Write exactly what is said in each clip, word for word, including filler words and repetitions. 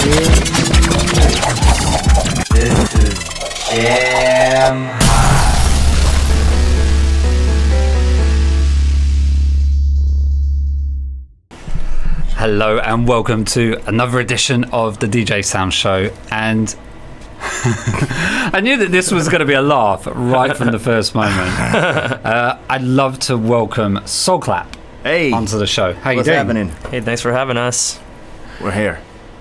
This is Jam High. Hello and welcome to another edition of the D J Sounds Show, and I knew that this was going to be a laugh right from the first moment. Uh, I'd love to welcome Soul Clap hey, onto the show. How you what's doing? happening? Hey, thanks for having us. We're here.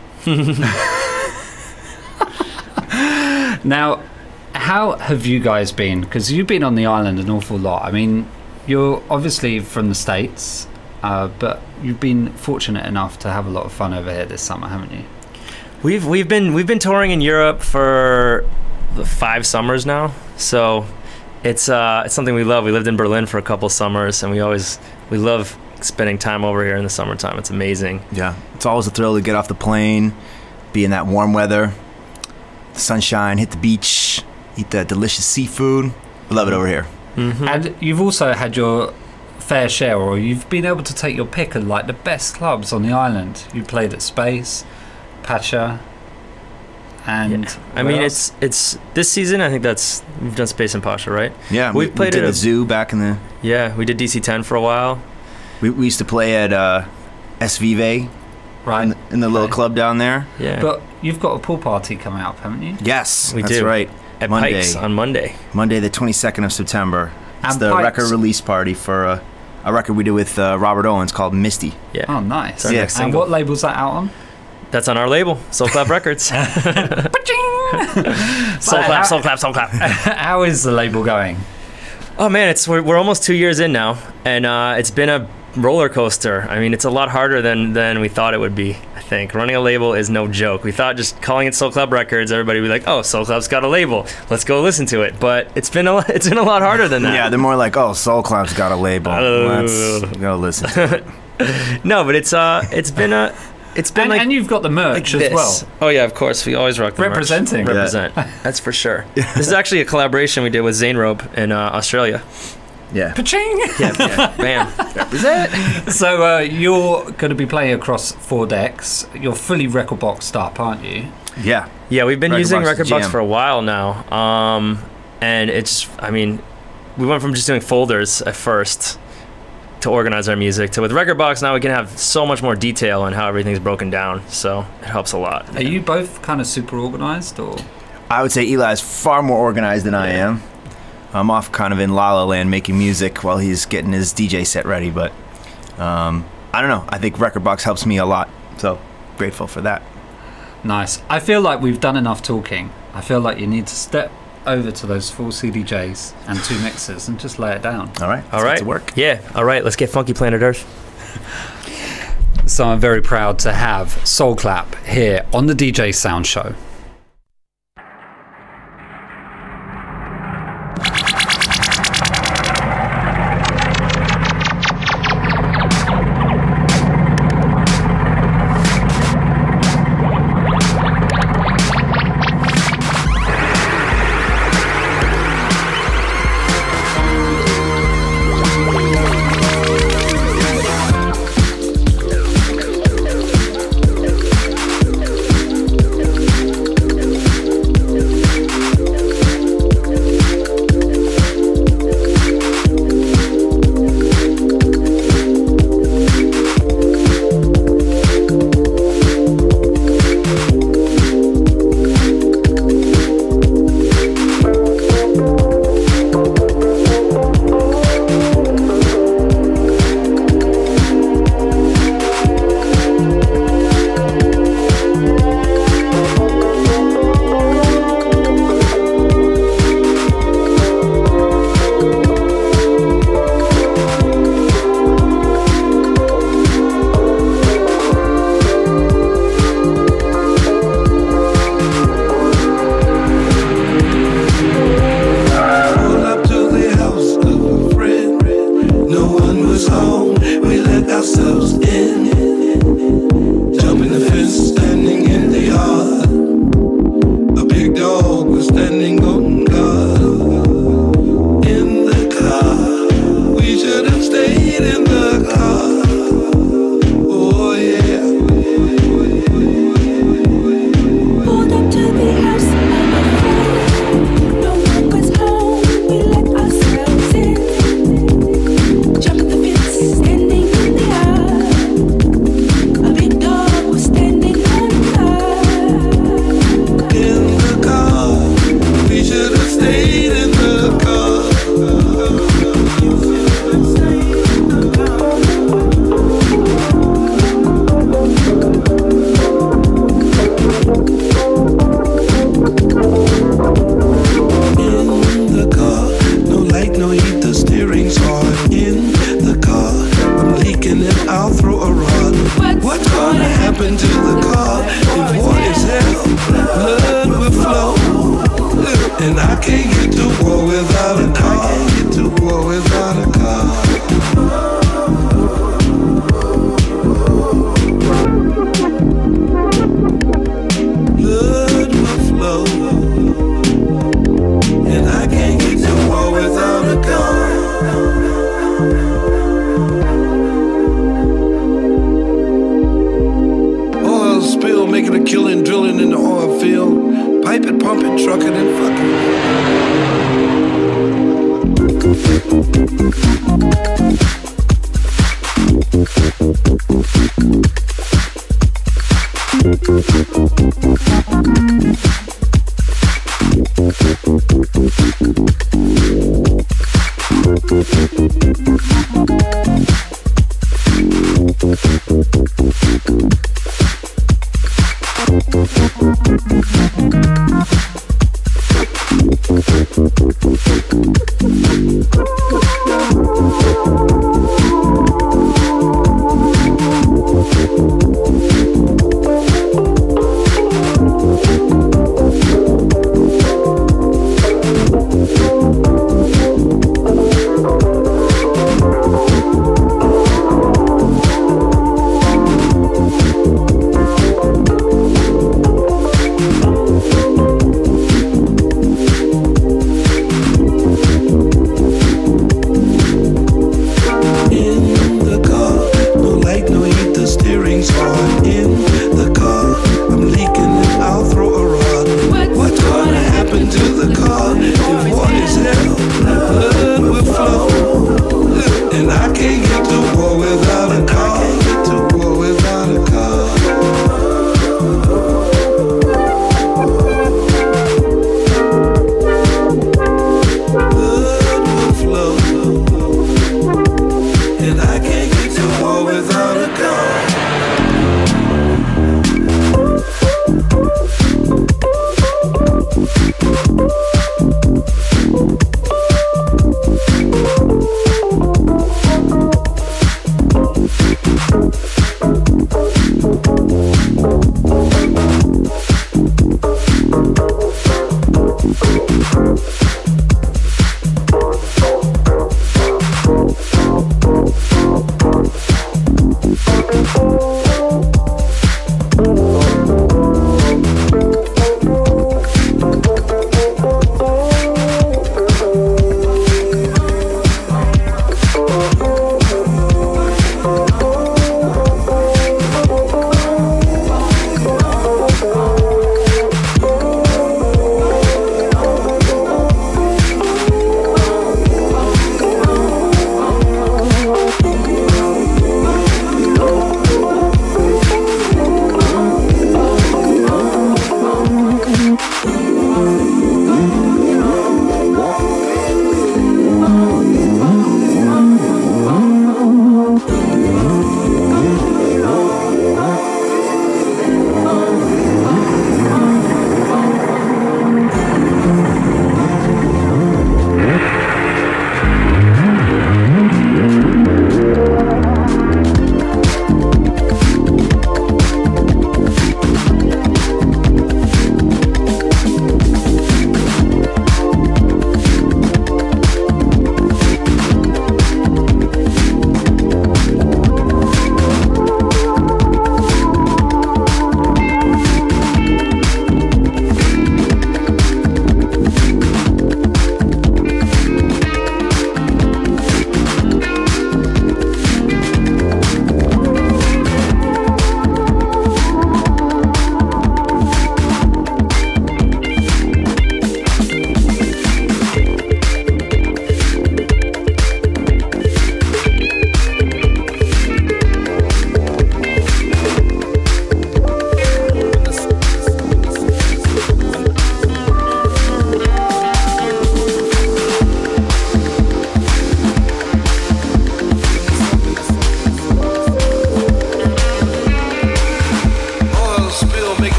Now, how have you guys been? Because you've been on the island an awful lot. I mean, you're obviously from the States, uh, but you've been fortunate enough to have a lot of fun over here this summer, haven't you? We've we've been we've been touring in Europe for five summers now, so it's uh it's something we love. We lived in Berlin for a couple summers, and we always we love spending time over here in the summertime. It's amazing. Yeah, it's always a thrill to get off the plane, be in that warm weather, the sunshine, hit the beach, eat that delicious seafood. We love it over here. Mm-hmm. And you've also had your fair share, or you've been able to take your pick of like the best clubs on the island. You played at Space, Pacha, and Yeah. I mean, it's it's this season. I think that's we've done Space and Pacha, right? Yeah, We've we, played we did at a a- zoo back in the. Yeah, we did D C ten for a while. We, we used to play at uh, S Vive right. in the, in the little Okay. club down there. Yeah, But you've got a pool party coming up, haven't you? Yes, We that's do. right. at Monday, Pikes on Monday. Monday the twenty-second of September. It's And the Pikes- record release party for uh, a record we did with uh, Robert Owens called Misty. Yeah, Oh, nice. our Yeah. next And single. what label's that out on? That's on our label, Soul Clap Records. Soul Clap, Soul Clap, Soul Clap. How is the label going? Oh man, it's we're, we're almost two years in now, and uh, it's been a roller coaster. I mean, it's a lot harder than than we thought it would be. I think running a label is no joke. We thought just calling it Soul Club Records, everybody would be like, "Oh, Soul Club's got a label. Let's go listen to it." But it's been a it's been a lot harder than that. Yeah, they're more like, oh, Soul Clap's got a label. Oh. Let's go listen to it. No, but it's uh, it's been a it's been And, like. and you've got the merch like as this. well. Oh yeah, of course. We always rock the merch. Representing. Yeah. Represent. That's for sure. This is actually a collaboration we did with Zane Rope in uh, Australia. Yeah. Paching! Yeah, yeah. Bam. Represent. So uh, you're going to be playing across four decks. You're fully record boxed up, aren't you? Yeah. Yeah, we've been Record using Box is Record Box jam. for a while now, um, and it's. I mean, we went from just doing folders at first to organize our music to with Record Box now we can have so much more detail on how everything's broken down. So it helps a lot. Are you both kind of super organized, or? I would say Eli's far more organized than I am. I'm off kind of in La La Land making music while he's getting his D J set ready, but um, I don't know. I think Record Box helps me a lot, so grateful for that. Nice. I feel like we've done enough talking. I feel like you need to step over to those four C D Js and two mixers and just lay it down. All right. All let's right. get to work. Yeah. All right. Let's get funky, Planet Earth. So I'm very proud to have Soul Clap here on the D J Sounds Show. And I can't get to war without a car. I can't get to war without a car. Blood will flow, and I can't get to war without a car. Oil spill, making a killing, drilling in the oil field. Pipe it, pump it, truck it, and fuck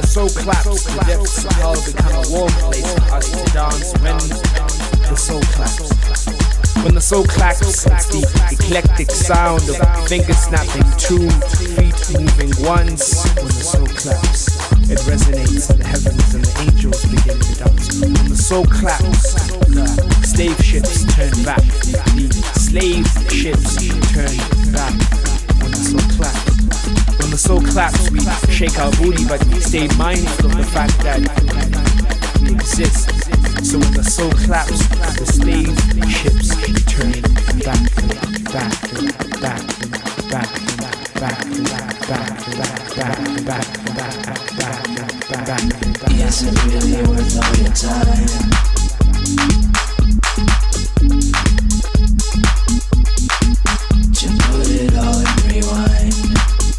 the soul claps, the depths of hell become a warm place for us to dance. When the soul claps, when the soul claps, it's the eclectic sound of finger snapping, two feet moving once. When the soul claps, it resonates in the heavens and the angels begin to dance. When the soul claps, the slave ships turn back, the slave ships turn back. When the soul claps, when the soul claps, we shake our booty, but we stay mindful of the fact that we exist. So when the soul claps, the slave ships turn back, back, back, back, back, back, back, back, back, back, back, back. Is it really worth all your time to put it all in rewind?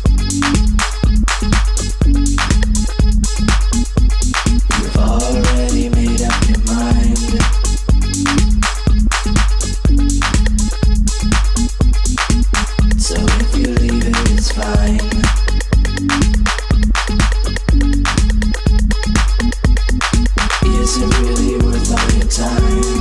You've already made up your mind. So if you leave it, it's fine. Is it really worth all your time?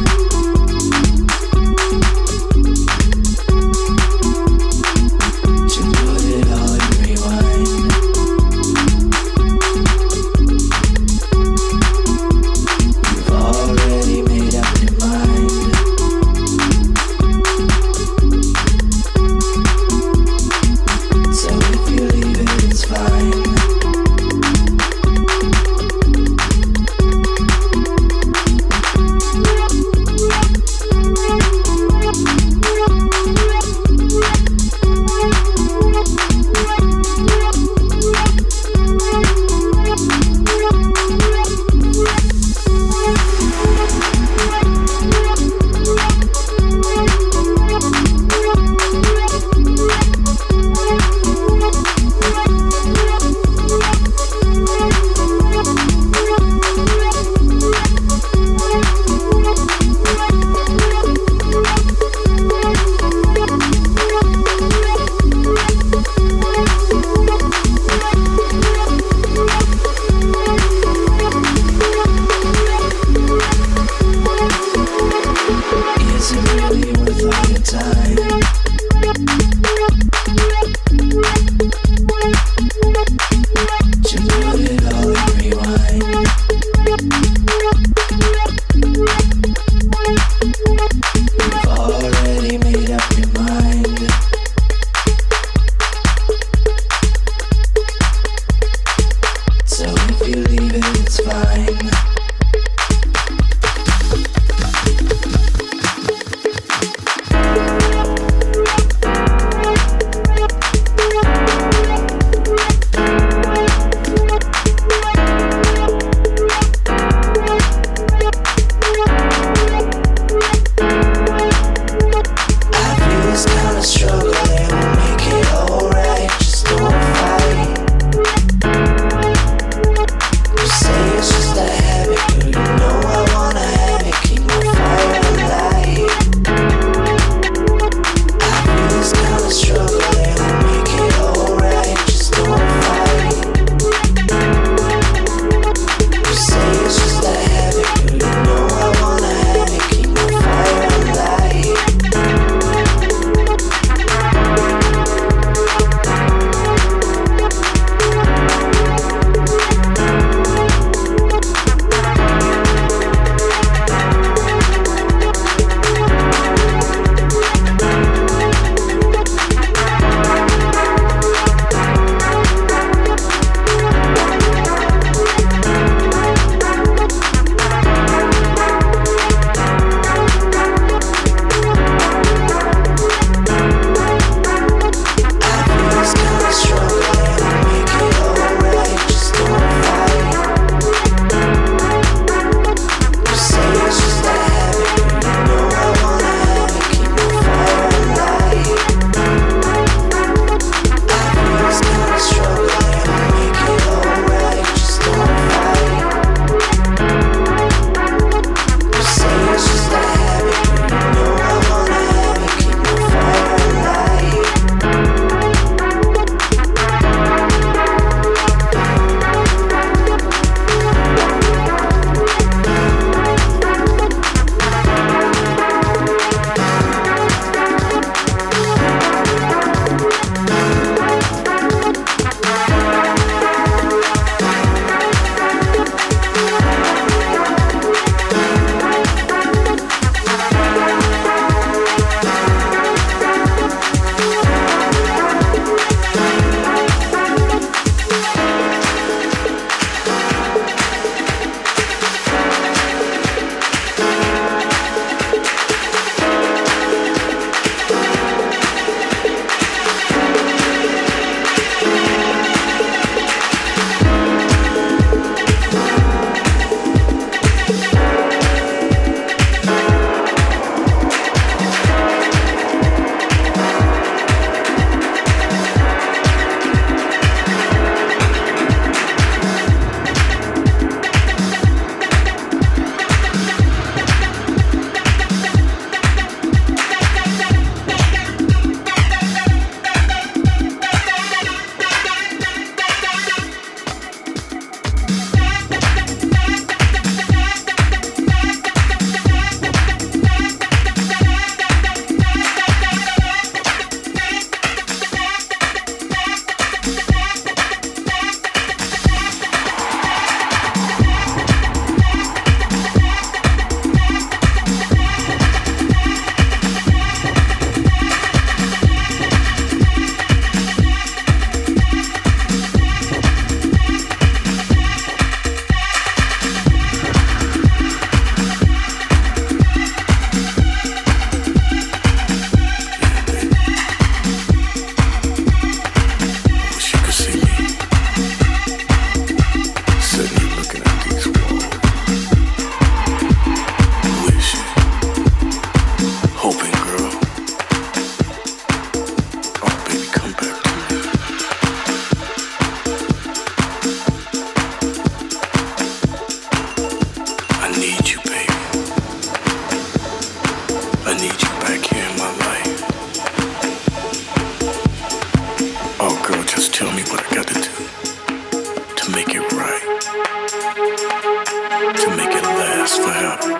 to make it last forever.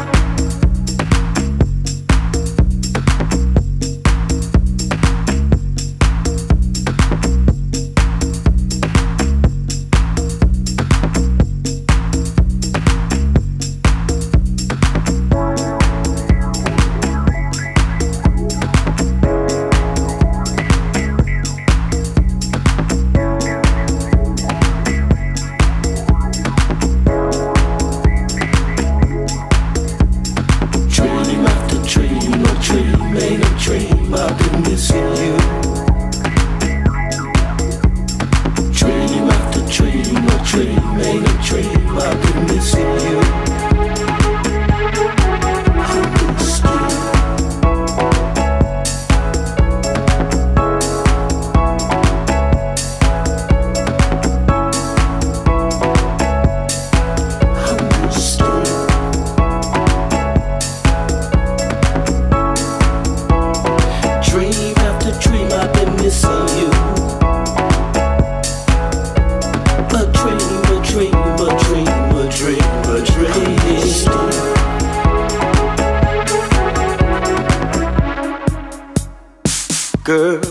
Girl,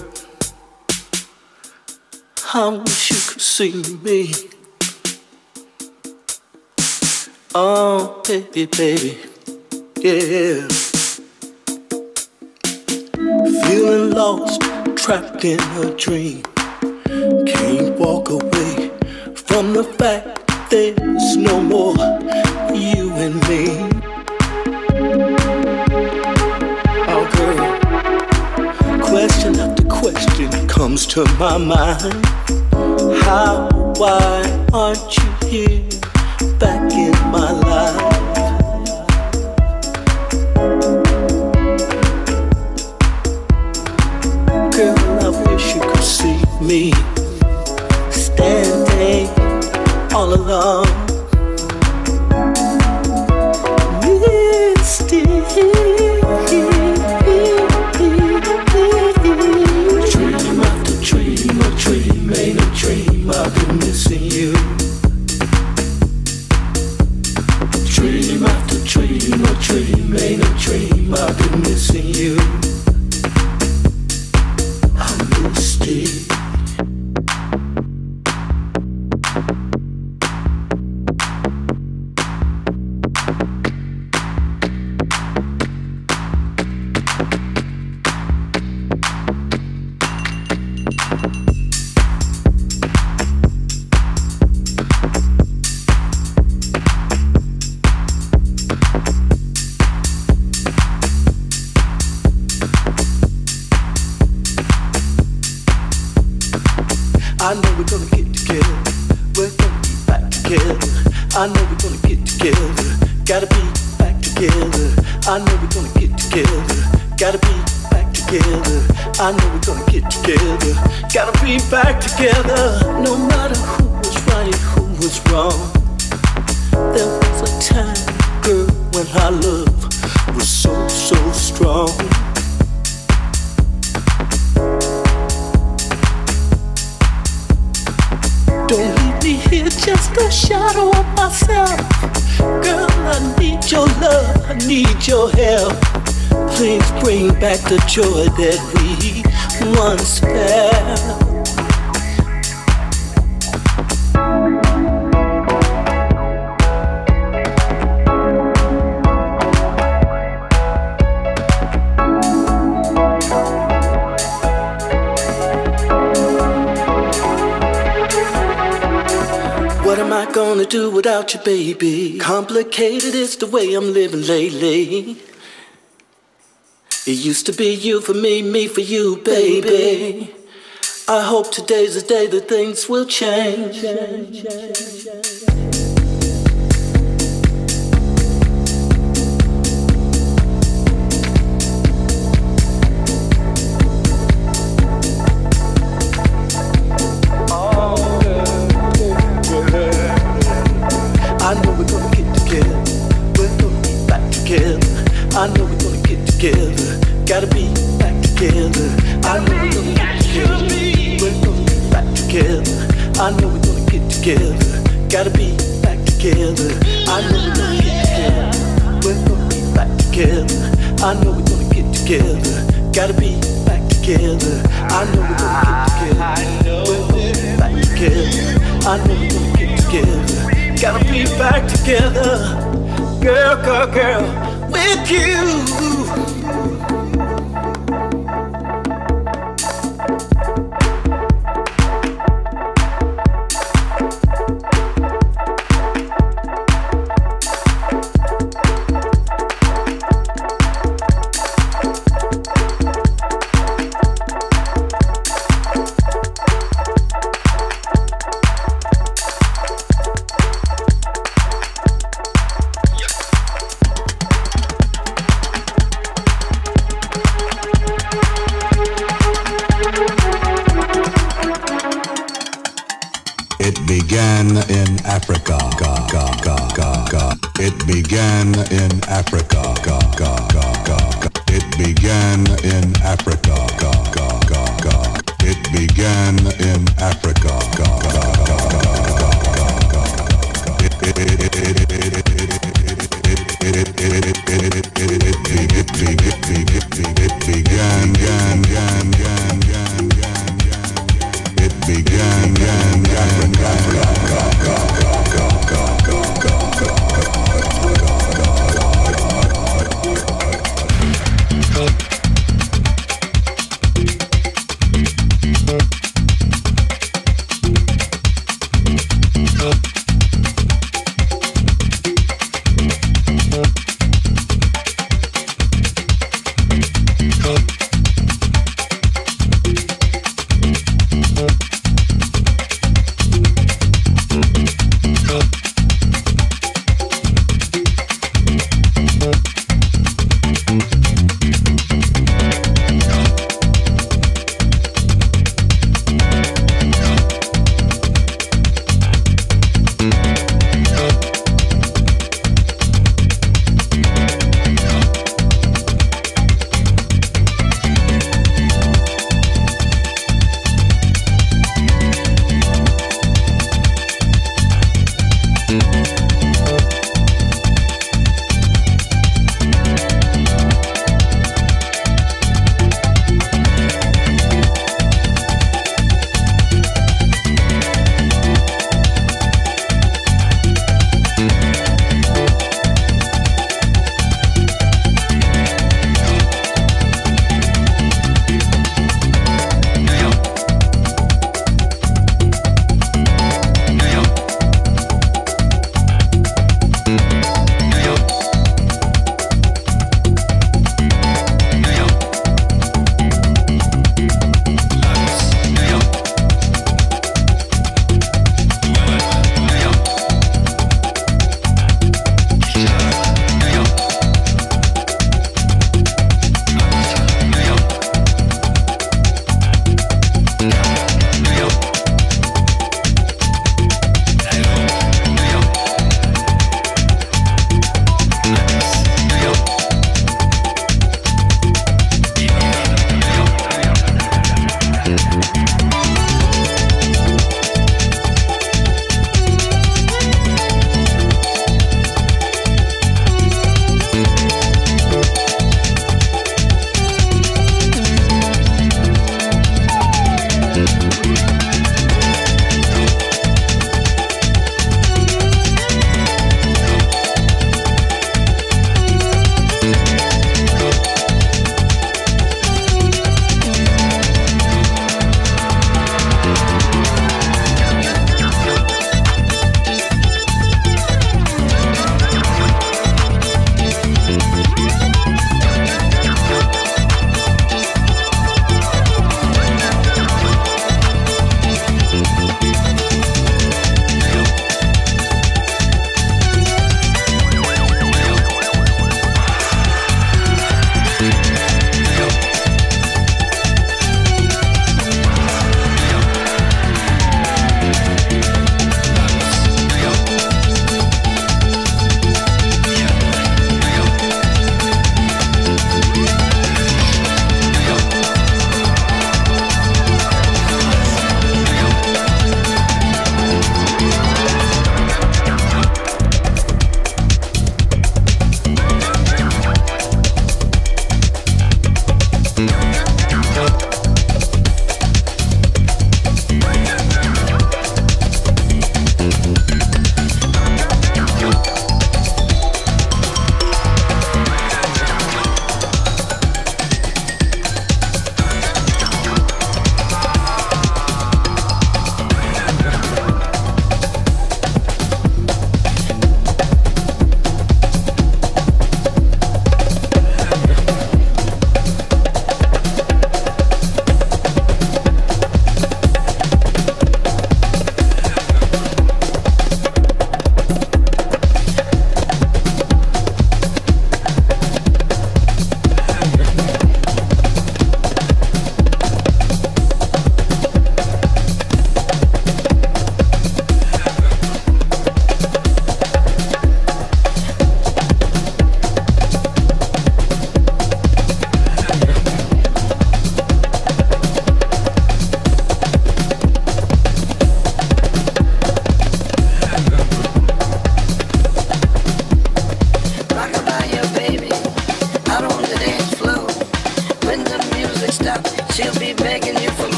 I wish you could see me. Oh, baby, baby, yeah. Feeling lost, trapped in a dream. Can't walk away from the fact there's no more you and me. Oh, girl. Question after question comes to my mind. How, why aren't you here back in my life? Girl, I wish you could see me standing all alone. Misty. Ain't a dream, I've been missing you. Dream after dream, a dream ain't a dream, I've been missing you. I missed it. I know we're gonna get together. We're gonna be back together. I know we're gonna get together. Gotta be back together. I know we're gonna get together. Gotta be back together. I know we're gonna get together. Gotta be back together. No matter who was right and who was wrong, there was a time, girl, when our love was so, so strong. Don't leave me here, just a shadow of myself. Girl, I need your love, I need your help. Please bring back the joy that we once felt. What am I gonna do without you, baby? Complicated is the way I'm living lately. It used to be you for me, me for you, baby. I hope today's the day that things will change. I know we're gonna get together. We're gonna be back together. I know we're gonna get together. Gotta be back together. I know we're gonna get together. We're gonna be back together. I know we're gonna get together. Gotta be back together. together. I know we're gonna get together. We're gonna be back together. I know we're gonna get together. Gotta be back together. I know we're gonna get together. We're gonna be back together. I know we're gonna get together. Gotta be back together. Girl, girl, girl, with you. In Africa, ga, ga, ga, ga, ga. It began in Africa, ga, ga, ga, ga, ga. It began in Africa, ga, ga, ga, ga. It began in Africa, ga, ga, ga, ga, ga. It it it it it it it it began, gan, gan, gan, gan, gan. It began in Africa.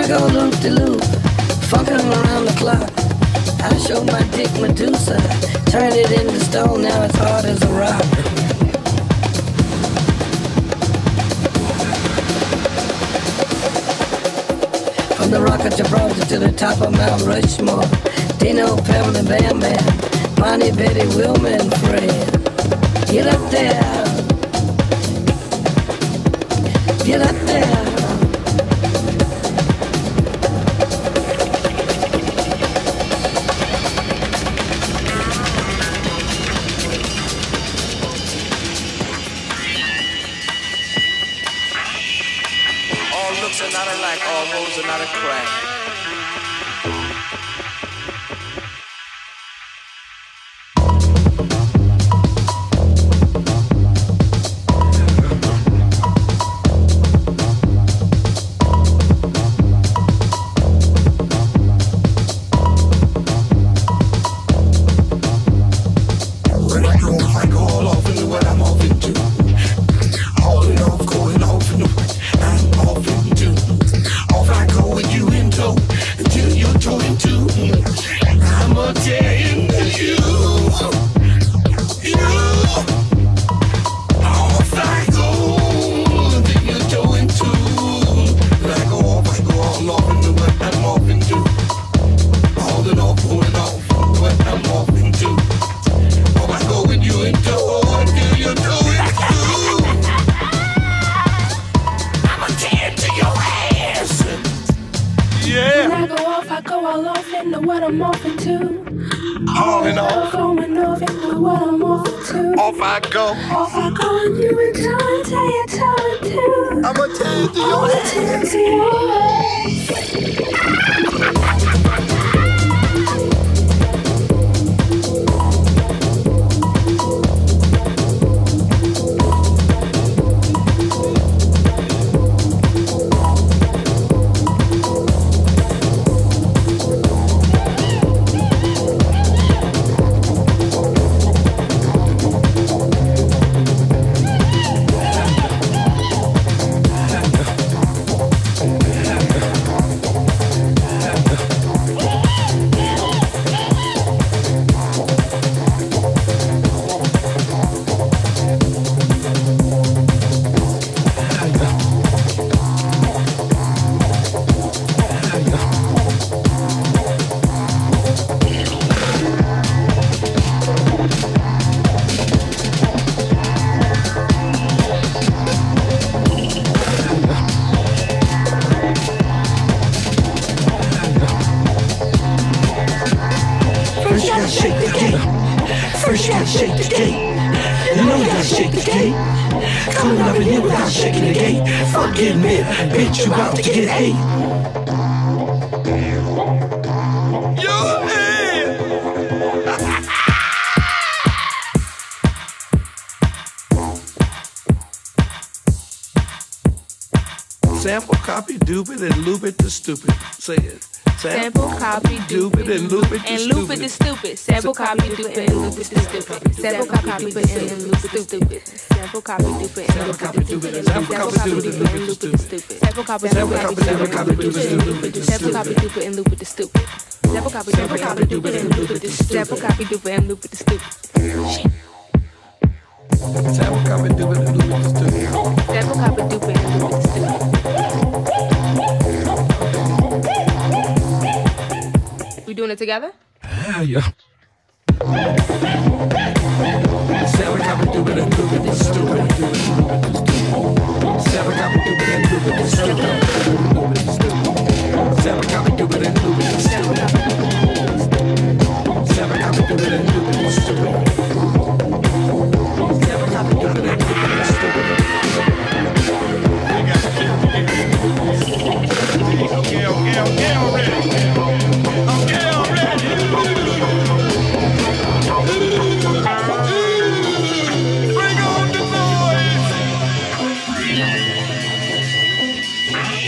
go loop de loop, funkin' around the clock. I showed my dick Medusa, turned it into stone, now it's hard as a rock. From the rock of Gibraltar to the top of Mount Rushmore, Dino, Pamela, Bam Bam, Bonnie, Betty, Wilma, and Fred. Get up there, get up there. All looks are not alike, all roads are not a crack. Sample, copy, dupe it, and loop it to stupid. Say it. Sample, copy, dupe it, and loop it to and loop it to stupid. Sample, copy, dupe it, and loop it to stupid. Sample, copy, dupe it, and loop it to stupid. Sample, copy, dupe it, and loop it to stupid. Sample, copy, dupe it, and loop it to stupid. Sample, copy, dupe it, and loop it to stupid. Sample, copy, dupe it, and loop it to stupid. Sample, copy, dupe it, and loop it to stupid. Sample, copy, dupe it, and loop it to stupid. Sample, copy, dupe it, and loop it to stupid. Sample, copy, dupe it, and loop it to stupid. We doing it together? Yeah, yeah. Sample, copy, dupe it, and loop it to stupid. Sample, copy, dupe it, and loop it to stupid. Sample, copy, dupe it, and loop it to stupid. Sample, copy, dupe it, and loop it to stupid. Sample, copy, dupe it, and loop it to stupid. Okay, okay, okay, already. Okay, already. Bring on the noise.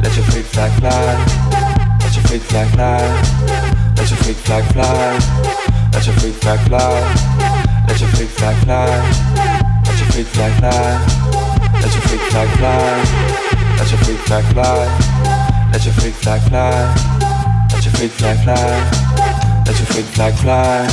Let your freak flag fly. Let your freak flag fly. Let your freak flag fly. Let your freak flag fly. Let your freak flag fly. Let your freak flag fly. Let your freak flag fly. Let your freak flag fly. Let your freak flag fly. Let your freak flag fly. Let your freak flag fly.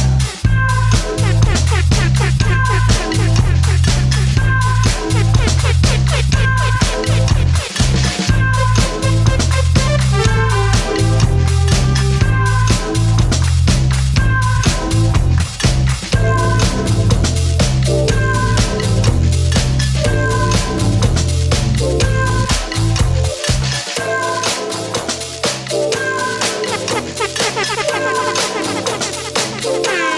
Bye.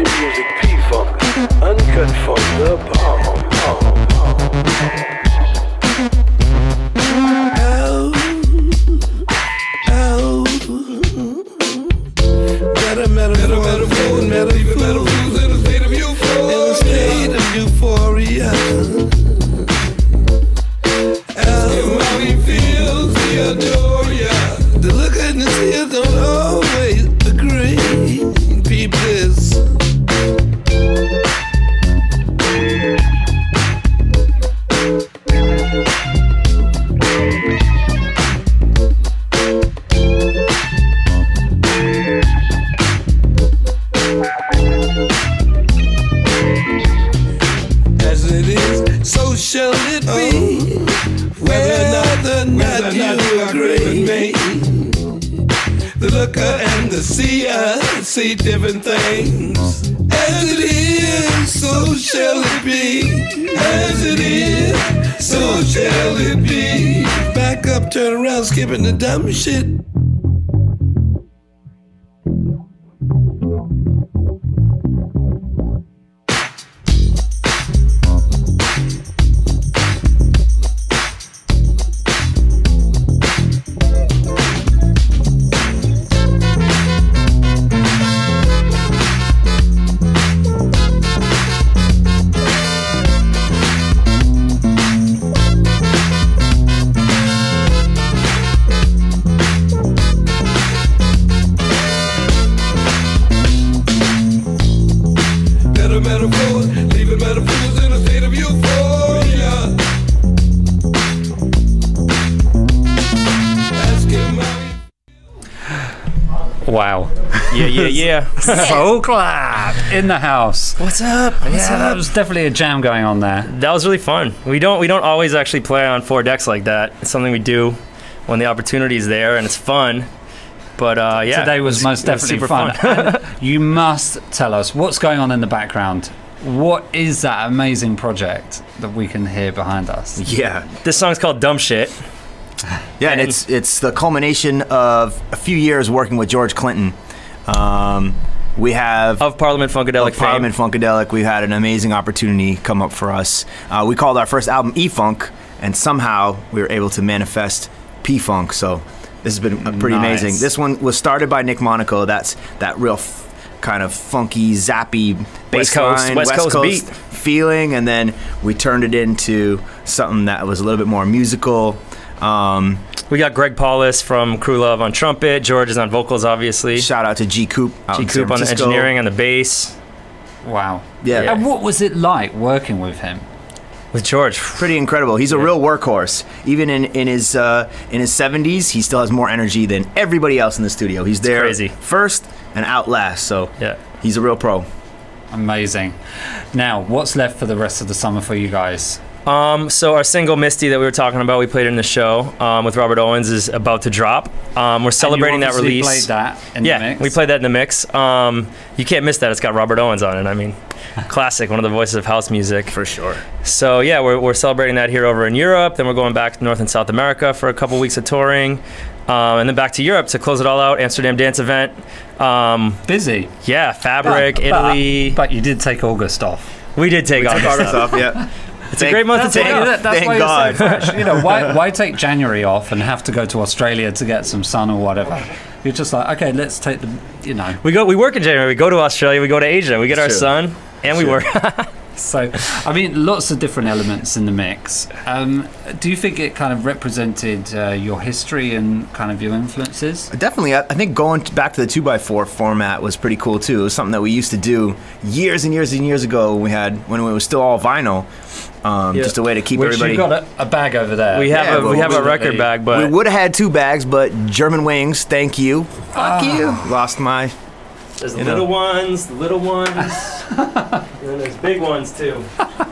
music, P-Funk, uncut funk, the bomb, bomb, bomb. Oh, oh. Meta, meta, meta, meta, food, meta, even meta, foods in a state of euphoria. In a state of euphoria. Oh, how he feels, he adore ya. The look in his ears don't always agree. Peep this. As it is, so shall it be. Whether or not the not you agree with me. The looker and the seer see different things. As it is, so shall it be. As it is, so shall it be. Back up, turn around, skipping the dumb shit. Wow. Yeah, yeah, yeah. Soul Clap in the house. What's up? What's yeah, up? that was definitely a jam going on there. That was really fun. We don't we don't always actually play on four decks like that. It's something we do when the opportunity is there and it's fun. But uh, yeah, today was, was most definitely super fun. fun. You must tell us what's going on in the background. What is that amazing project that we can hear behind us? Yeah, this song's called Dumb Shit. Yeah, and it's it's the culmination of a few years working with George Clinton. Um, we have of Parliament Funkadelic of Parliament Funkadelic. We've had an amazing opportunity come up for us. Uh, we called our first album E-Funk, and somehow we were able to manifest P-Funk. So this has been pretty Nice. amazing. This one was started by Nick Monaco. That's that real f kind of funky, zappy West bass Coast, line, West West Coast Coast beat. feeling, and then we turned it into something that was a little bit more musical. Um, we got Greg Paulus from Crew Love on trumpet. George is on vocals, obviously. Shout out to G Coop. Out G in San Coop on the Francisco. engineering and the bass. Wow. Yeah. And what was it like working with him? With George, pretty incredible. He's a real workhorse. Even in in his uh, in his seventies, he still has more energy than everybody else in the studio. He's there crazy. first and out last. So yeah, he's a real pro. Amazing. Now, what's left for the rest of the summer for you guys? Um, so our single Misty that we were talking about, we played in the show um, with Robert Owens, is about to drop. Um, we're celebrating that release. Played that in yeah, the mix. we played that in the mix. Um, you can't miss that. It's got Robert Owens on it. I mean, classic, one of the voices of house music for sure. So yeah, we're we're celebrating that here over in Europe. Then we're going back to North and South America for a couple weeks of touring, um, and then back to Europe to close it all out. Amsterdam Dance Event. Um, Busy. Yeah, Fabric, but, Italy. But, but you did take August off. We did take we August, August off. Yeah. It's Thank, a great month to take off. That, that's Thank why God. you're so fresh. You know, why, why take January off and have to go to Australia to get some sun or whatever? You're just like, okay, let's take the, you know. We go. We work in January. We go to Australia. We go to Asia. We get our True. sun, and we True. work. So, I mean, lots of different elements in the mix. Um, do you think it kind of represented uh, your history and kind of your influences? Definitely. I, I think going back to the two by four format was pretty cool too. It was something that we used to do years and years and years ago when we had when it was still all vinyl. Um, Yeah. Just a way to keep Which everybody. you got a, a bag over there. We have Yeah, a we well, have we- a record bag, but we would have had two bags, but German Wings, thank you. Fuck you. Lost my. there's the you little know. ones, the little ones, and then there's big ones too.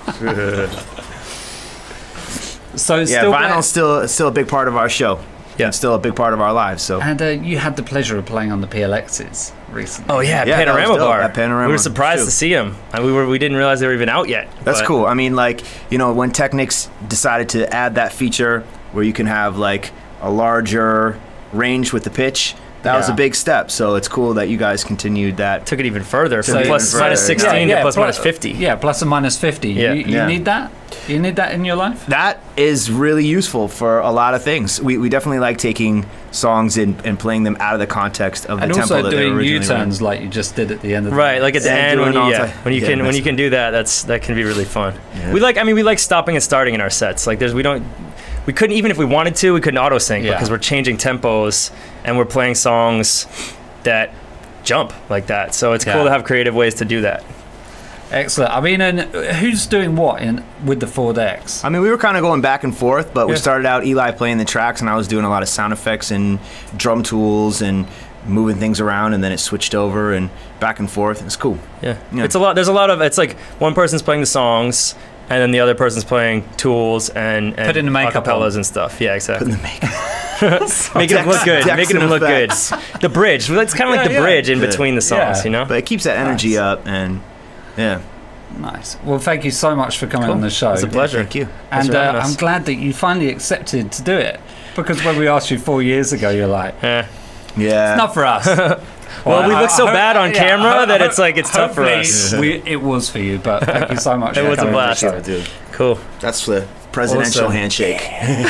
So it's Yeah, still vinyl's still still a big part of our show. Yeah. It's still a big part of our lives. So And uh, you had the pleasure of playing on the P L Xs recently. Oh yeah, Yeah, that Panorama was dope, Bar. at Panorama. We were surprised True. to see them. And we were we didn't realize they were even out yet. that's but- cool. I mean, like, you know, when Technics decided to add that feature where you can have like a larger range with the pitch, that yeah. was a big step. So it's cool that you guys continued that. Took it even further. Took From it plus even further, minus sixteen yeah, yeah, to plus plus- minus fifty. Yeah, plus and minus fifty. Yeah. You, you Yeah. need that? You need that in your life? That is really useful for a lot of things. We, we definitely like taking songs and, and playing them out of the context of the And tempo also that they were doing originally U-turns written. like you just did at the end of the Right, like at the Yeah, end when doing you, all yeah, ti- when you yeah, can when mess- you can do that, that's that can be really fun. Yeah. We like, I mean, we like stopping and starting in our sets. Like there's we don't, we couldn't even if we wanted to, we couldn't auto sync Yeah. because we're changing tempos and we're playing songs that jump like that. So it's Yeah. cool to have creative ways to do that. Excellent. I mean, and who's doing what in with the four decks? I mean, we were kind of going back and forth, but we Yeah. started out Eli playing the tracks, and I was doing a lot of sound effects and drum tools and moving things around, and then it switched over and back and forth. It's cool. Yeah. Yeah. It's a lot. There's a lot of. It's like one person's playing the songs, and then the other person's playing tools and, and Putting the makeup acapellas on. and stuff. Yeah, exactly. Putting the makeup. Making them look good. Decks Making them and look good. effects. The bridge. It's kind of like Yeah, the yeah. bridge in Yeah. between the songs. Yeah. You know. But it keeps that energy up, and yeah. Nice. Well, thank you so much for coming Cool. on the show. It's a pleasure. Thank you. Thanks And for having uh, us. I'm glad that you finally accepted to do it. Because when we asked you four years ago, you're like, Eh. Yeah. it's not for us. Well, we I- look so I- bad on yeah, camera ho- that ho- it's like it's tough for hopefully us. We, it was for you, but thank you so much. It for was a coming on the blast. show. Dude. Cool. That's the presidential Awesome. handshake.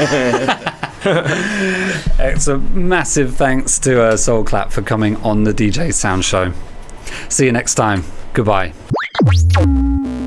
It's a massive thanks to uh, Soul Clap for coming on the D J Sound Show. See you next time. Goodbye.